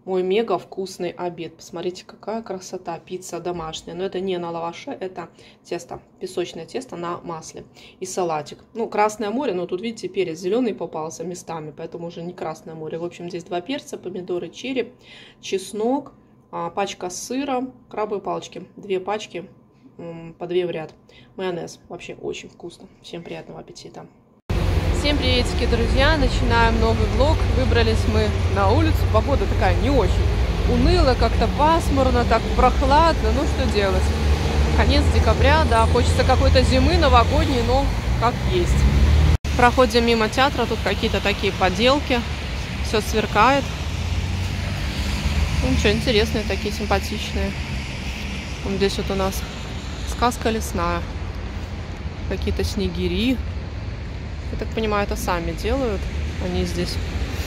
мой мега вкусный обед. Посмотрите, какая красота. Пицца домашняя. Но это не на лаваше, это тесто. Песочное тесто на масле. И салатик. Ну, Красное море, но тут, видите, перец зеленый попался местами, поэтому уже не Красное море. В общем, здесь 2 перца, помидоры черри, чеснок, пачка сыра, крабовые палочки. 2 пачки, по 2 в ряд. Майонез. Вообще очень вкусно. Всем приятного аппетита. Всем приветики, друзья! Начинаем новый влог. Выбрались мы на улицу. Погода такая не очень уныло, как-то пасмурно, так прохладно. Ну что делать? Конец декабря, да, хочется какой-то зимы новогодней, но как есть. Проходим мимо театра, тут какие-то такие поделки. Все сверкает. Ну, ничего, интересные такие, симпатичные. Вот здесь вот у нас сказка лесная. Какие-то снегири. Я так понимаю, это сами делают. Они здесь.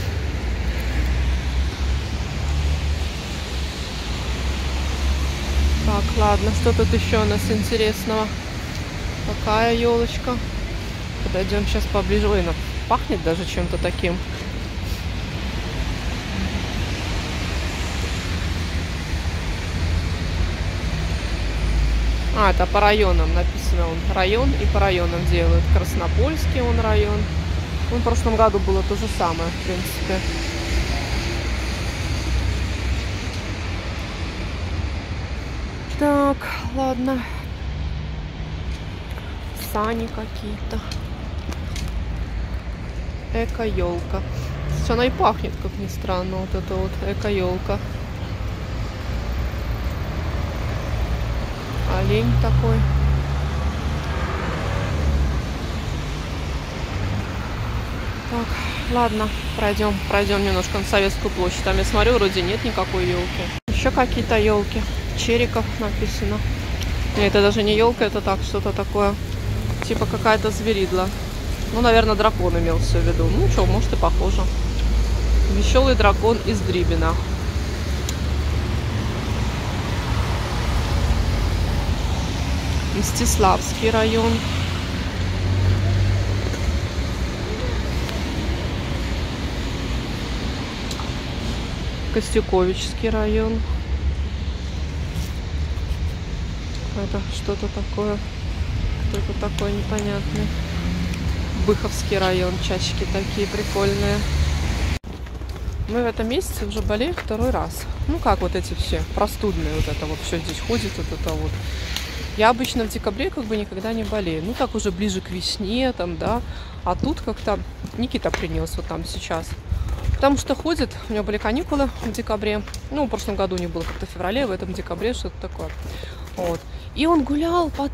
Так, ладно, что тут еще у нас интересного? Какая елочка? Подойдем сейчас поближе. Ой, она пахнет даже чем-то таким. А, это по районам написано. Он район и по районам делают. Краснопольский он район. В прошлом году было то же самое, в принципе. Так, ладно. Сани какие-то. Эко-елка. Она и пахнет, как ни странно, вот эта вот эко-елка. Олень такой. Так, ладно, пройдем немножко на Советскую площадь. Там я смотрю, вроде нет никакой елки. Еще какие-то елки. Чериков написано. Нет, это даже не елка, это так, что-то такое. Типа какая-то зверидла. Ну, наверное, дракон имелся в виду. Ну, что, может и похоже. Веселый дракон из Дрибина. Мстиславский район. Костюковичский район. Это что-то такое. Кто-то такой непонятный. Быховский район. Часики такие прикольные. Мы в этом месяце уже болеем 2-й раз. Ну как вот эти все простудные, вот это вот все здесь ходит, вот это вот. Я обычно в декабре как бы никогда не болею. Ну так уже ближе к весне там, да. А тут как-то Никита принес вот там сейчас. Потому что ходит, у него были каникулы в декабре. Ну, в прошлом году не было как-то в феврале, в этом декабре что-то такое. Вот. И он гулял по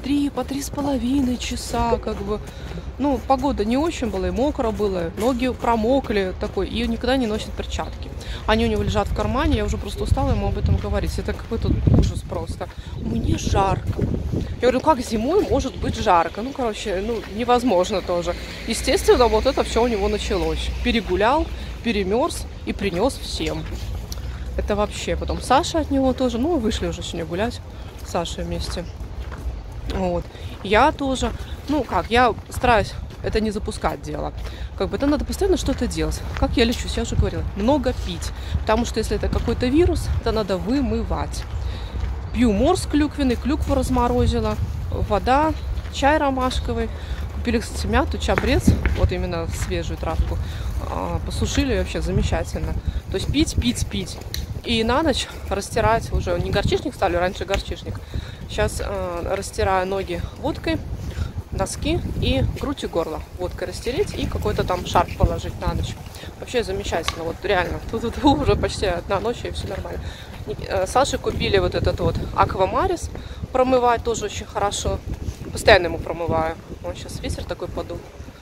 3,5 часа, как бы. Ну, погода не очень была, и мокро было, ноги промокли такой, и никогда не носит перчатки. Они у него лежат в кармане, я уже просто устала ему об этом говорить. Это какой-то ужас просто. Мне жарко. Я говорю, как зимой может быть жарко? Ну, короче, ну, невозможно тоже. Естественно, вот это все у него началось. Перегулял, перемерз и принес всем. Это вообще. Потом Саша от него тоже. Ну, вышли уже сегодня гулять. С Сашей вместе. Вот. Я тоже. Ну, как, я стараюсь это не запускать дело. Как бы это надо постоянно что-то делать. Как я лечусь, я уже говорила. Много пить. Потому что если это какой-то вирус, это надо вымывать. Пью морс клюквенный, клюкву разморозила, вода, чай ромашковый. Купили, кстати, мяту, чабрец, вот именно свежую травку. Посушили, вообще замечательно. То есть пить. И на ночь растирать уже, не горчишник ставлю, раньше горчишник. Сейчас растираю ноги водкой, носки и грудь и горло. Водкой растереть и какой-то там шарф положить на ночь. Вообще замечательно, вот реально. Тут уже почти 1 ночь и все нормально. Саше купили вот этот вот Аквамарис промывать, тоже очень хорошо. Постоянно ему промываю. Он сейчас ветер такой подул.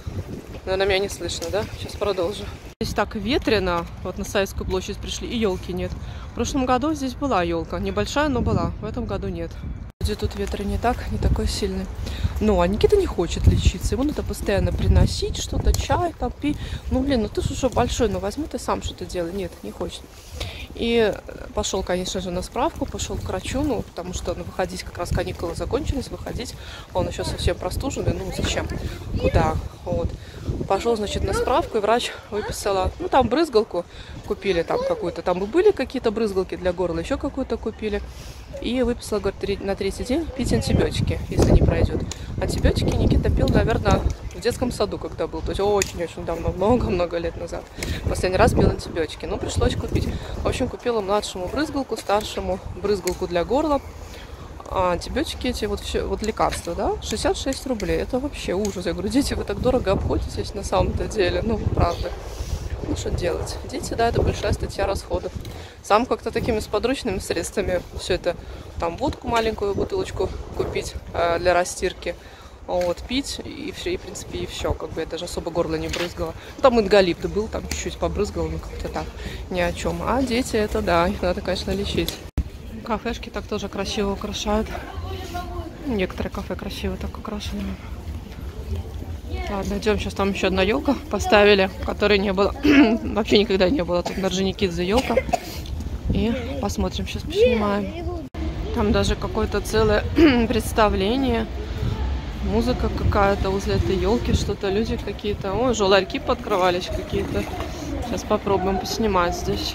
Но на меня не слышно, да? Сейчас продолжу. Здесь так ветрено. Вот на Советскую площадь пришли, и елки нет. В прошлом году здесь была елка. Небольшая, но была. В этом году нет. Где тут ветер не такой сильный. Ну, а Никита не хочет лечиться. Ему надо постоянно приносить что-то, чай там пить. Ну, блин, ну ты же уже большой, ну возьми ты сам что-то делай. Нет, не хочет. И пошел, конечно же, на справку, пошел к врачу, ну, потому что выходить, как раз каникулы закончились, выходить. Он еще совсем простуженный, ну, зачем? Куда? Вот. Пошел, значит, на справку, и врач выписала, ну, там брызгалку купили, там какую-то, там и были какие-то брызгалки для горла, еще какую-то купили. И выписала, говорит, на 3-й день пить антибиотики, если не пройдет. Антибиотики Никита пил, наверное, в детском саду, когда был, то есть очень-очень давно, много-много лет назад. Последний раз пил антибиотики, но пришлось купить. В общем, купила младшему брызгалку, старшему брызгалку для горла. А антибиотики эти, вот, все, вот лекарства, да, 66 рублей. Это вообще ужас. Я говорю, дети, вы так дорого обходитесь на самом-то деле. Ну, правда. Ну, что делать? Дети, да, это большая статья расходов. Сам как-то такими сподручными средствами все это, там, водку маленькую, бутылочку купить для растирки, вот, пить, и все, и, в принципе, и все. Как бы я даже особо горло не брызгала. Там ингалипт был, там чуть-чуть побрызгала, но как-то так, ни о чем. А дети, это да, их надо, конечно, лечить. Кафешки так тоже красиво украшают. Некоторые кафе красиво так украшены. Ладно, идем. Сейчас там еще одна елка поставили, которой не было. Вообще никогда не было. Тут на Орджоникидзе елка. И посмотрим, сейчас поснимаем. Там даже какое-то целое представление. Музыка какая-то возле этой елки, что-то люди какие-то. Ой, уже ларьки подкрывались какие-то. Сейчас попробуем поснимать здесь.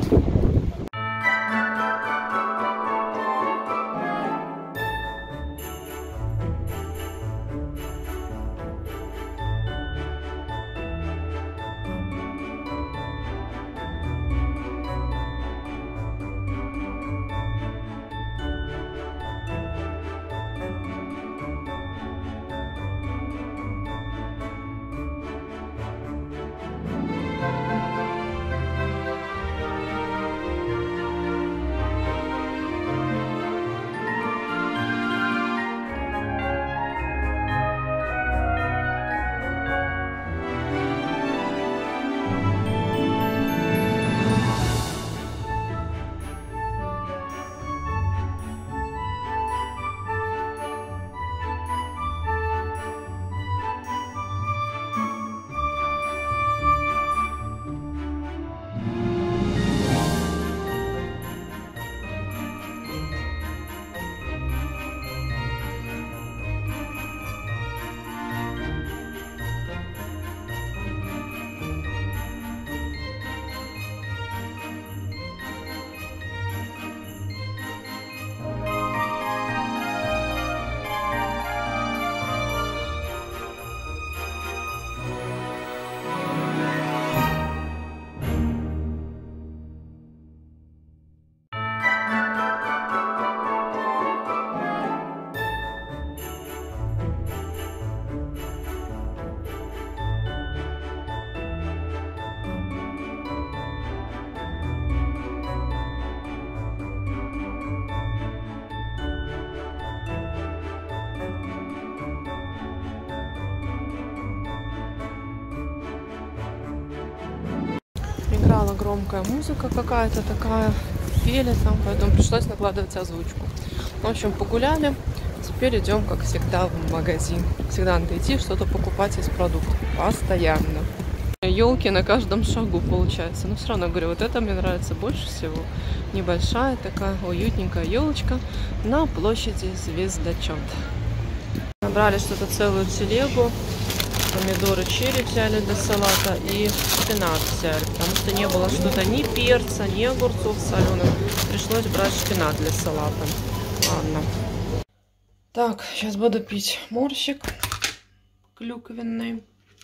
Играла громкая музыка какая-то такая, пели там, поэтому пришлось накладывать озвучку. В общем, погуляли, теперь идем, как всегда, в магазин. Всегда надо идти что-то покупать из продуктов, постоянно. Елки на каждом шагу получается, но все равно, говорю, вот это мне нравится больше всего. Небольшая такая уютненькая елочка на площади Звездочет. Набрали что-то целую телегу. Помидоры черри взяли для салата и шпинат взяли, потому что не было что-то ни перца, ни огурцов соленых. Пришлось брать шпинат для салата. Ладно. Так, сейчас буду пить морсик клюквенный.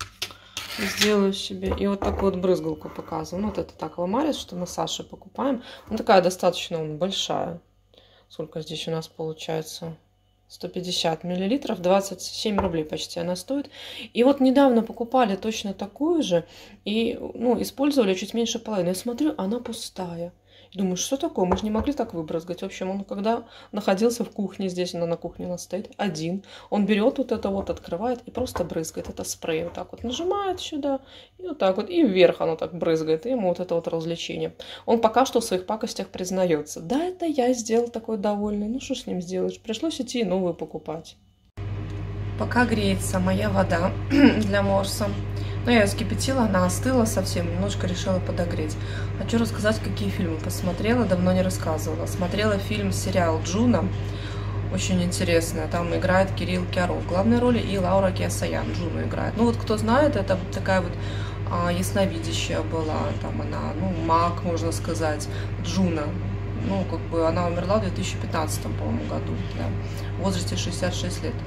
Сделаю себе. И вот такую вот брызгалку показываю. Ну, вот это так ломарис, что мы с Сашей покупаем. Ну, такая достаточно большая. Сколько здесь у нас получается? 150 миллилитров, 27 рублей почти она стоит. И вот недавно покупали точно такую же и, ну, использовали чуть меньше половины. Я смотрю, она пустая. Думаю, что такое? Мы же не могли так выбрызгать. В общем, он когда находился в кухне, здесь она на кухне у нас стоит, один, он берет вот это вот, открывает и просто брызгает. Это спрей вот так вот нажимает сюда и вот так вот, и вверх оно так брызгает. И ему вот это вот развлечение. Он пока что в своих пакостях признается. Да, это я сделал такой довольный. Ну, что с ним сделаешь? Пришлось идти и новую покупать. Пока греется моя вода для морса, Ну, я ее вскипятила, она остыла совсем, немножко решила подогреть. Хочу рассказать, какие фильмы посмотрела, давно не рассказывала. Смотрела фильм-сериал «Джуна», очень интересно. Там играет Кирилл Кяров в главной роли и Лаура Киасаян Джуну играет. Ну вот кто знает, это такая вот ясновидящая была, там она, ну, маг, можно сказать, Джуна. Ну, как бы она умерла в 2015, по-моему, году, да, в возрасте 66 лет,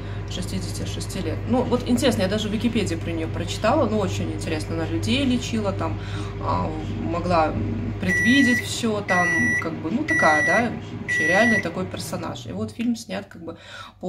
66 лет. Ну, вот интересно, я даже в Википедии про нее прочитала, ну, очень интересно, она людей лечила, там, могла предвидеть все, там, как бы, ну, такая, да, вообще реальный такой персонаж. И вот фильм снят, как бы,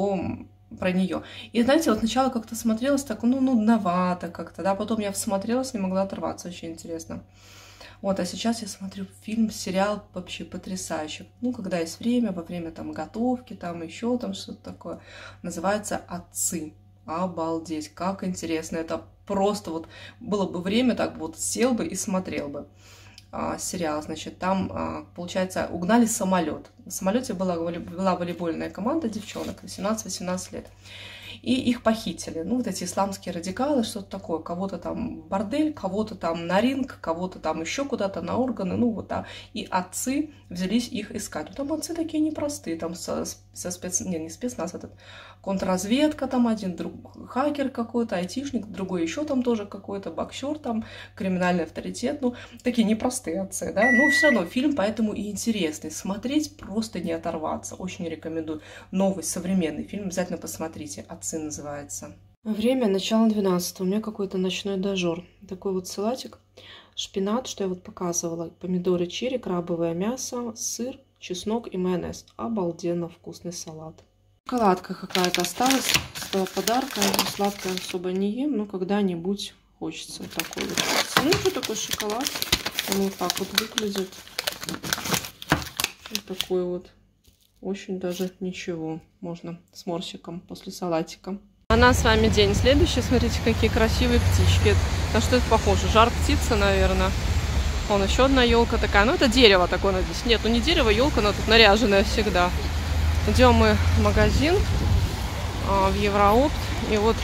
про нее. И, знаете, вот сначала как-то смотрелась так, ну, нудновато как-то, да, потом я всмотрелась, не могла оторваться, очень интересно. Вот, а сейчас я смотрю фильм, сериал вообще потрясающий. Ну, когда есть время, во время там готовки, там еще там что-то такое. Называется «Отцы». Обалдеть, как интересно. Это просто вот было бы время, так вот сел бы и смотрел бы сериал. Значит, там, получается, угнали самолет. В самолете была волейбольная команда девчонок, 17-18 лет. И их похитили. Ну, вот эти исламские радикалы, что-то такое. Кого-то там в бордель, кого-то там на ринг, кого-то там еще куда-то на органы. Ну, вот, да. И отцы взялись их искать. Ну, там отцы такие непростые. Там не спецназ, этот контрразведка там один, хакер какой-то, айтишник, другой еще там тоже какой-то, боксер там, криминальный авторитет. Ну, такие непростые отцы, да. Но все равно фильм поэтому и интересный. Смотреть просто не оторваться. Очень рекомендую. Новый, современный фильм. Обязательно посмотрите. «Отцы» называется. Время начало 12. У меня какой-то ночной дожор. Такой вот салатик. Шпинат, что я вот показывала. Помидоры черри, крабовое мясо, сыр, чеснок и майонез. Обалденно вкусный салат. Шоколадка какая-то осталась с того подарка. Я сладкое особо не ем, но когда-нибудь хочется такой вот. Ну, что такой шоколад? Он вот так вот выглядит. Вот такой вот. Очень даже ничего. Можно с морщиком после салатика. А на с вами день следующий. Смотрите, какие красивые птички. На что это похоже? Жар птицы, наверное. Вон еще одна елка такая. Ну, это дерево такое, надеюсь. Нет, ну не дерево, елка, но тут наряженная всегда. Идем мы в магазин, в Евроопт. И вот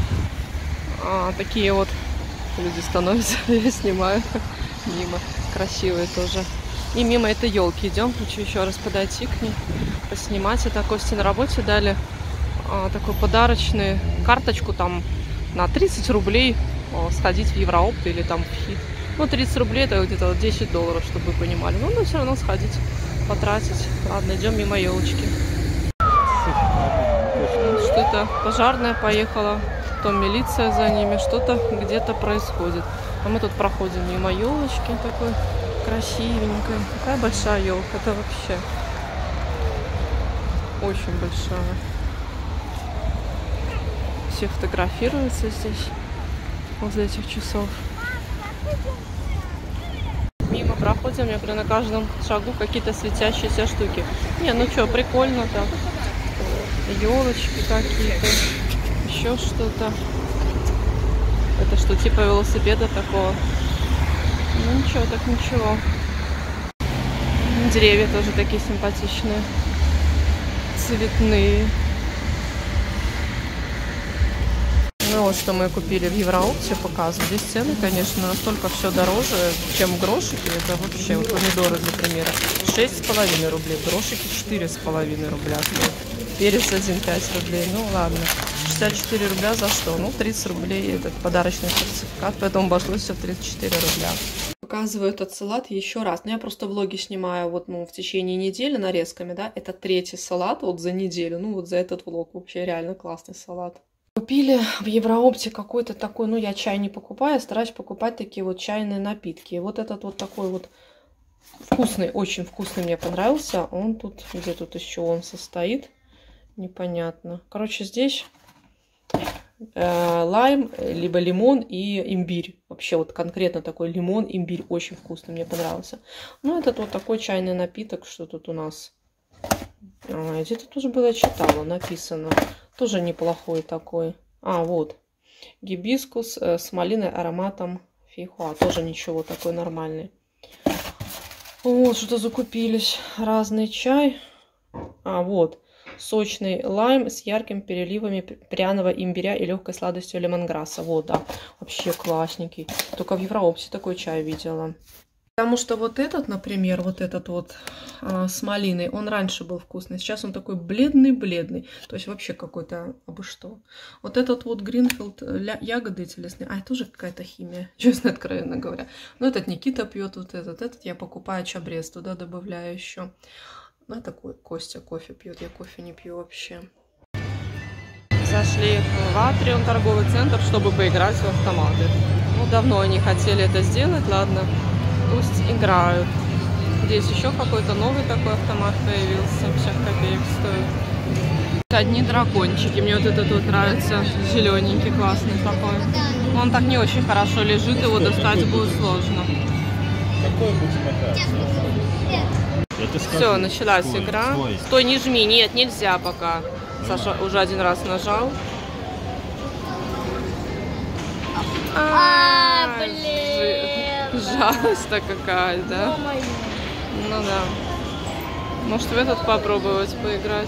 такие вот люди становятся. Я снимаю мимо. Красивые тоже. И мимо этой елки идем. Хочу еще раз подойти к ней, поснимать. Это Косте на работе дали такую подарочную карточку там на 30 рублей сходить в Евроопт или там в Хит. Ну, 30 рублей это где-то $10, чтобы вы понимали. Ну, но все равно сходить, потратить. Ладно, идем мимо елочки. Что-то пожарная поехала, потом милиция за ними, что-то где-то происходит. А мы тут проходим мимо елочки такой красивенькой. Такая большая елка, это вообще очень большая. Все фотографируются здесь возле этих часов. Мимо проходим, я говорю, на каждом шагу какие-то светящиеся штуки. Не, ну что, прикольно так. Елочки какие-то, еще что-то. Это что, типа велосипеда такого? Ну ничего, так ничего. Деревья тоже такие симпатичные, цветные. Ну вот что мы купили в Евроопте, показываю. Здесь цены, конечно, настолько все дороже, чем грошики. Это вообще, вот помидоры, например, 6,5 рублей, грошики 4,5 рубля. Перец 1,5 рублей, ну ладно. 64 рубля за что? Ну, 30 рублей этот подарочный сертификат, поэтому обошлось все в 34 рубля. Показываю этот салат еще раз. Ну, я просто влоги снимаю вот, ну, в течение недели нарезками, да. Это 3-й салат вот за неделю, ну, вот за этот влог. Вообще реально классный салат. Купили в Евроопте какой-то такой, ну, я чай не покупаю, стараюсь покупать такие вот чайные напитки. И вот этот вот такой вот вкусный, очень вкусный, мне понравился. Он тут, где тут еще он состоит, непонятно. Короче, здесь лайм, либо лимон и имбирь. Вообще вот конкретно такой лимон, имбирь, очень вкусный, мне понравился. Ну, этот вот такой чайный напиток, что тут у нас. Где-то тоже было, читала, написано. Тоже неплохой такой. Вот. Гибискус с малиной, ароматом фейхоа. Тоже ничего, такой нормальный. Вот, что-то закупились. Разный чай. Вот. Сочный лайм с яркими переливами пряного имбиря и легкой сладостью лемонграсса. Вот, да, вообще классненький. Только в Евроопсе такой чай видела. Потому что вот этот, например, вот этот вот с малиной, он раньше был вкусный. Сейчас он такой бледный-бледный. То есть вообще какой-то, абы что. Вот этот вот Гринфилд, ягоды эти лесные. А, это тоже какая-то химия, честно, откровенно говоря. Но этот Никита пьет, вот этот я покупаю чабрез, туда добавляю еще. Ну, такой Костя кофе пьет, я кофе не пью вообще. Зашли в Атриум, торговый центр, чтобы поиграть в автоматы. Ну, давно они хотели это сделать, ладно. Пусть играют. Здесь еще какой-то новый такой автомат появился. 50 копеек стоит. Одни дракончики. Мне вот этот вот нравится. Зелененький, классный такой. Он так не очень хорошо лежит, его достать будет сложно. Какой будем играть? Все, началась игра. Стой, не жми. Нет, нельзя пока. Саша уже один раз нажал. Блин. Жалость-то какая, да? Ну да. Может в этот попробовать поиграть.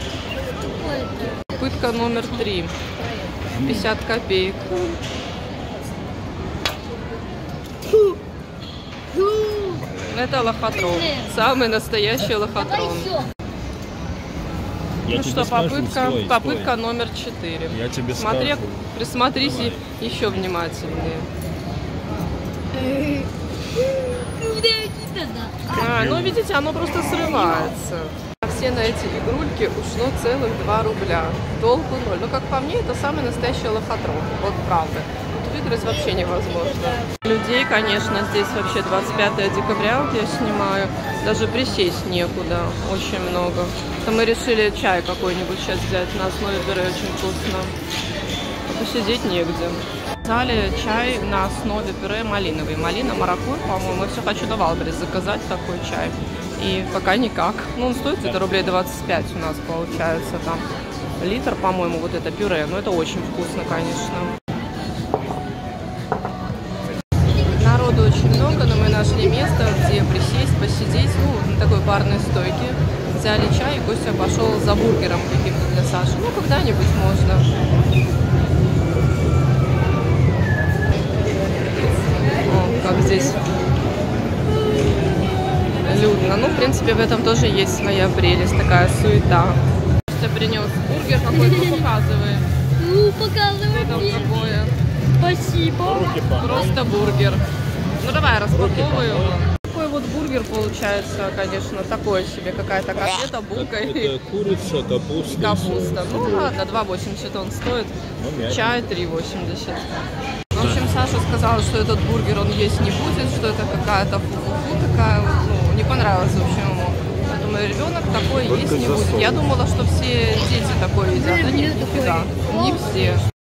Пытка номер 3. 50 копеек. Это лохотрон. Самый настоящий лохотрон. Ну что, попытка номер 4. Я тебе Смотри, скажу. присмотрись еще внимательнее. Ну видите, оно просто срывается. Все на эти игрульки ушло целых 2 рубля. Толку 0. Ну как по мне, это самый настоящий лохотрон. Вот правда. Тут выиграть вообще невозможно. Людей, конечно, здесь вообще 25 декабря, вот я снимаю. Даже присесть некуда. Очень много. То мы решили чай какой-нибудь сейчас взять на основе пюре, очень вкусно. А посидеть негде. Взяли чай на основе пюре малиновый. Малина, маракуйя, по-моему. Я все хочу до Валберес заказать такой чай. И пока никак. Ну, он стоит где-то рублей 25 у нас получается там. Литр, по-моему, вот это пюре. Но это очень вкусно, конечно. Народу очень много, но мы нашли место, где присесть, посидеть. Ну, на такой барной стойке. Взяли чай, и Костя пошел за бургером каким-то для Саши. Ну, когда-нибудь можно. Как здесь людно. Ну, в принципе, в этом тоже есть своя прелесть, такая суета. Костя принес бургер какой-то, показывай. Ну, показывай. Что там такое? Спасибо. Просто бургер. Ну, давай, распаковывай его. Такой вот бургер получается, конечно, такое себе. Какая-то котлета, булка и курица, капуста. капуста. Ну, ладно, 2,80 он стоит. Чай 3,80. В общем, Саша сказала, что этот бургер он есть не будет, что это какая-то фу-фу-фу такая, ну, не понравилось, в общем, ему. Я думаю, ребенок такой есть не будет. Я думала, что все дети такое едят, а нет, нифига, не все.